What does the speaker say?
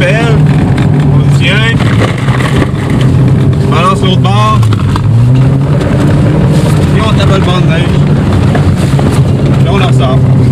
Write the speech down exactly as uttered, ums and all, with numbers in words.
pelle, on le tient, on balance l'autre bord, et on tape le banc de neige, et on en sort.